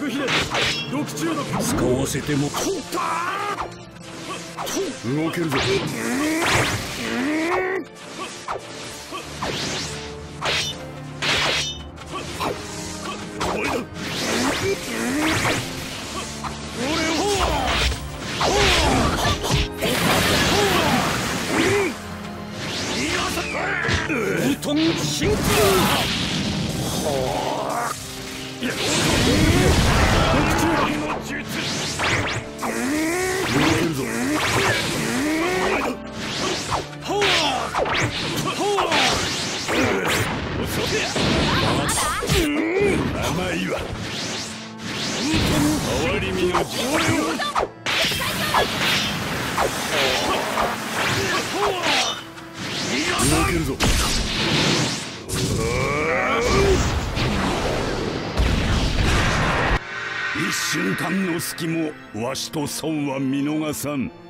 毒ひね毒中毒使わせても動けるぞ。俺だ。ウトン真空。甘いわ。変わり身の術。動けるぞ。一瞬間の隙もわしと孫は見逃さん。